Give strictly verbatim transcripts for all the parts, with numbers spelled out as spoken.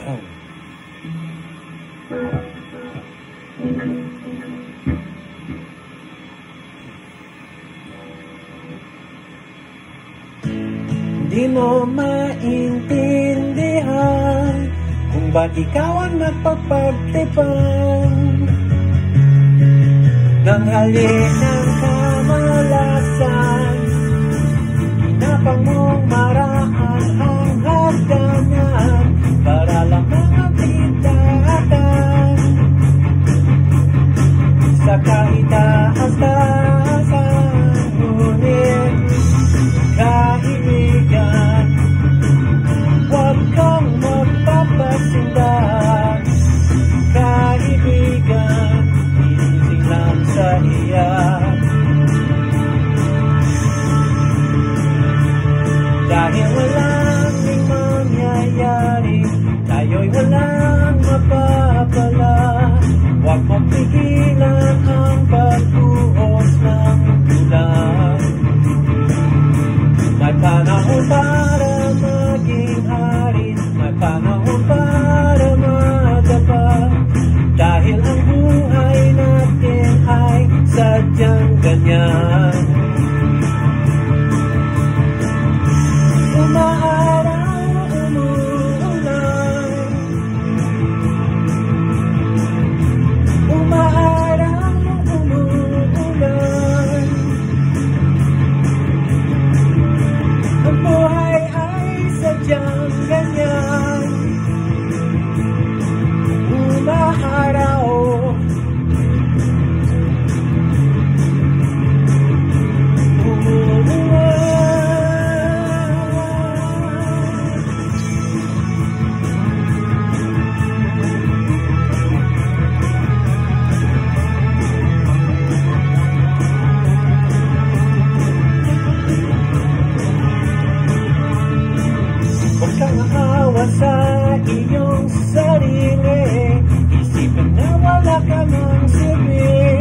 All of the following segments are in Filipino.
Di mo maintindihan kung ba't ikaw ang napapagtipan ng halik ng kamalasan. Hinapang mong maraan ang hagdanan para lamang mapitatan sa kaitaas-taasan. Ngunit kaibigan, huwag kang magpapasindak. Kaibigan, ising lang sa iyak. Dahil walang may mangyayari, tayo'y walang mapapala. Huwag mapigilan ang pagbuhos ng ulan. May panahon para maging hari, may panahon para madapa. Dahil ang buhay natin ay sadyang ganyan. Umaaraw, umuulan. Umaaraw, umuulan. Ang buhay ay sadyang ganyan. Umaaraw, huwag kang aawa sa iyong sarili. Isipin na wala ka ng silbi.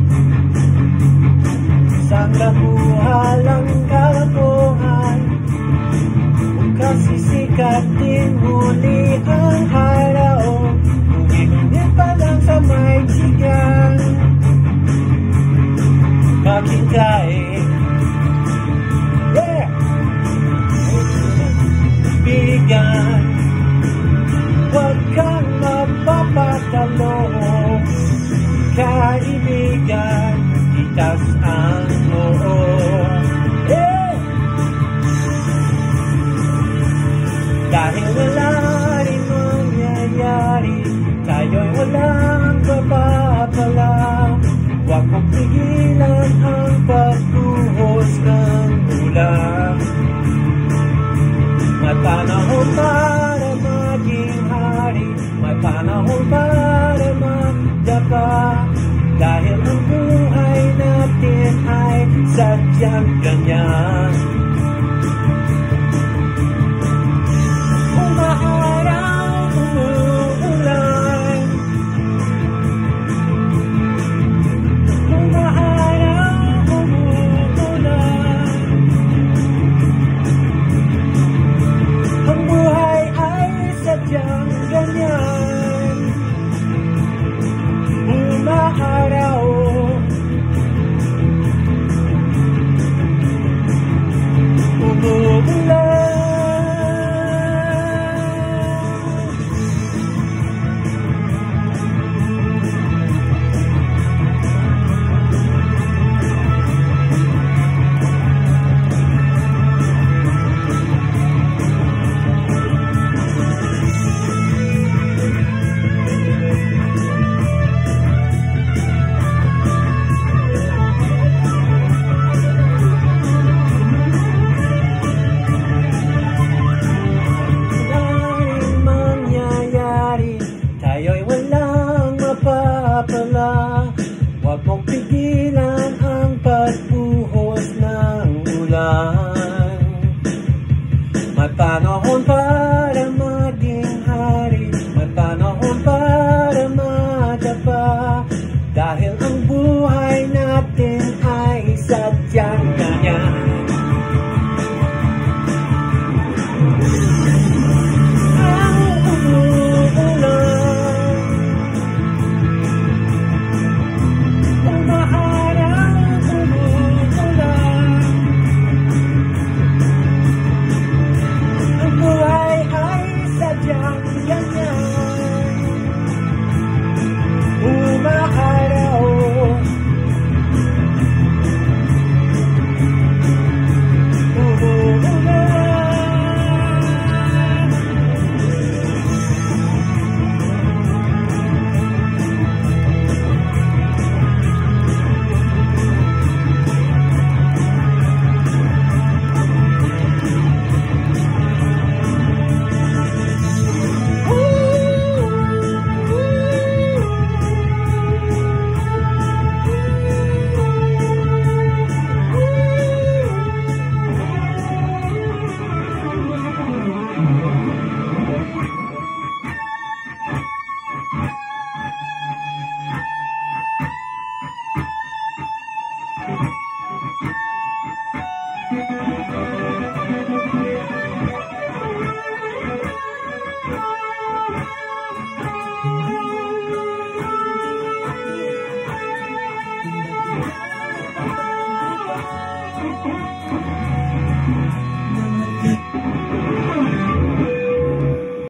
Sanggabuhalang kalabuhan, bukas sisikatin muli ang araw. Ngunit pa lang sa may tigang maghintay. Yeah! Kaibigan, huwag kang mapapatalo. Kaibigan, itas ang noo. Yeah! Dahil wala rin mangyayari, tayo'y walang mapapala. Huwag mong pigilan ang pagbuhos ng ulan. May panahon para maging hari, may panahon para magdapa. Dahil ang buhay natin ay sadyang ganyan.